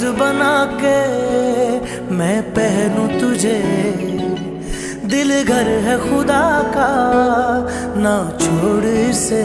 बना के मैं पहनूं तुझे। दिल घर है खुदा का, ना छोड़ इसे।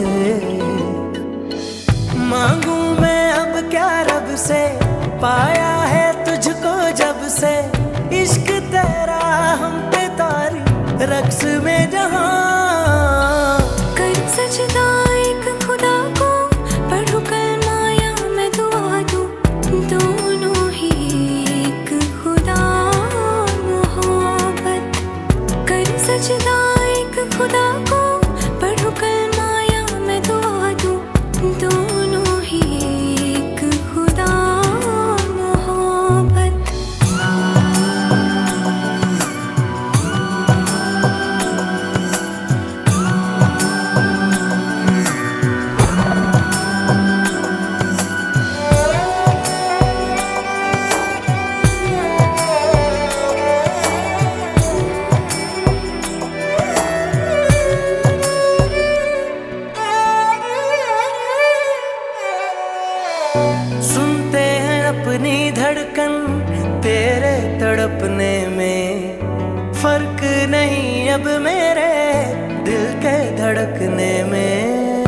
मांगू मैं अब क्या रब से, पाया है तुझको जब से। इश्क तेरा हम पे तारी, रक्स में जहां। कर सजदा एक खुदा को, पढ़ू कलमा या मैं दुआ दूं। दोनों ही एक खुदा मोहब्बत। कर सजदा एक खुदा को, पढ़ू कलमा या मैं दुआ दूं। दोनों ही एक खुदा मोहब्बत। सुनते हैं अपनी धड़कन तेरे तड़पने में। फर्क नहीं अब मेरे दिल के धड़कने में।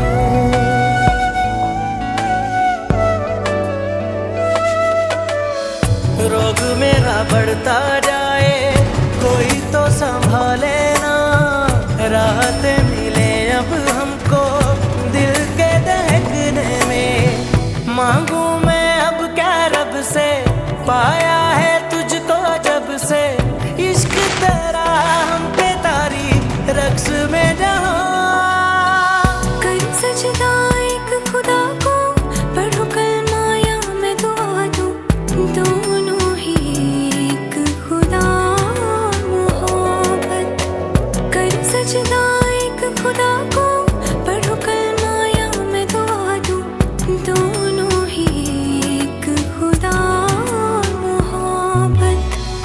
रोग मेरा बढ़ता जाए, कोई तो संभाले ना। राहतें मिले अब हमको दिल के दहकने में। मांगू मैं अब क्या रब से, पाया है तुझको जब से। इश्क तेरा हम पे तारी, रक्स में जहां। कर सजदा एक खुदा को, पढ़ू कलमा या मैं दुआ दूं। दोनों ही एक खुदा मोहब्बत। कर सजदा एक खुदा को, पढ़ू कलमा या मैं दुआ दूं। दोनों ही एक खुदा मोहब्बत।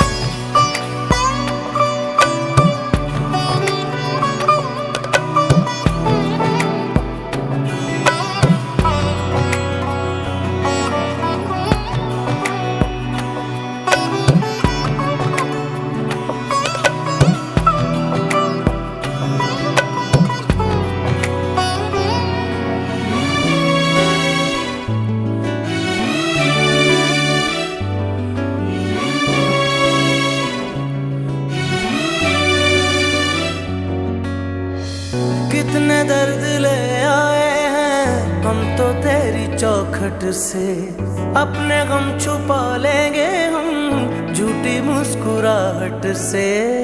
कितने दर्द ले आए हैं हम तो तेरी चौखट से। अपने गम छुपा लेंगे हम झूठी मुस्कुराहट से।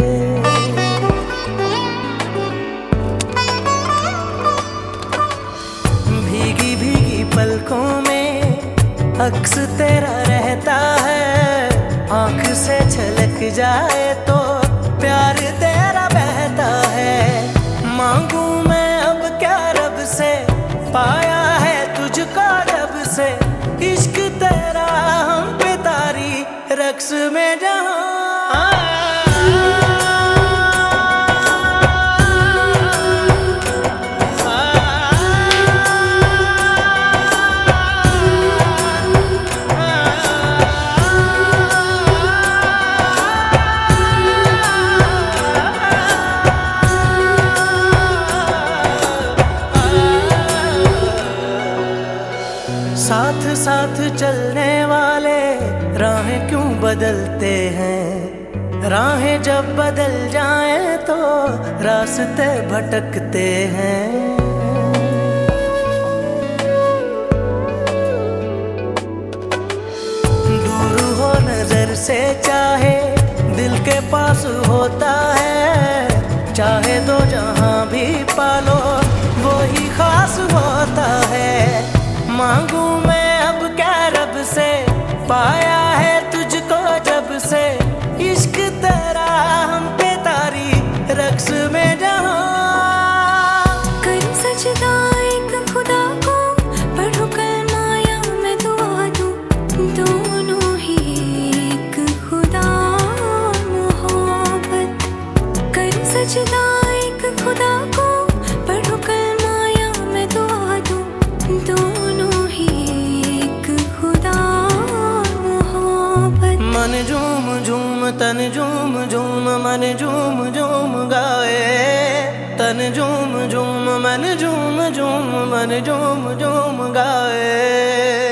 भीगी भीगी पलकों में अक्स तेरा रहता है। आंख से झलक जाए तो प्यार तेरा बहता है। मांगू मैं अब क्या रब से, पाया है तुझको जब से। इश्क तेरा हम पे तारी, रक्स में जहां। साथ साथ चलने वाले राहें क्यों बदलते हैं। राहें जब बदल जाएं तो रास्ते भटकते हैं। दूर हो नजर से चाहे दिल के पास होता है। चाहे तो जहां भी पालो वो ही खास होता है। मांगू मैं अब क्या रब से, पाया है तुझको जब से। इश्क तेरा हम पे तारी, रक्स में जहां। कर सजदा एक खुदा को, पढ़ू कलमा या मैं दुआ दूं। दोनों ही एक खुदा मोहब्बत। कर सजदा एक खुदा को, पढ़ू कलमा या मैं दुआ दूं। दोनों ही एक खुदा मोहब्बत। मन झूम झूम तन झूम झूम मन झूम झूम गाए, तन झूम झूम मन झूम झूम मन झूम झूम गाए।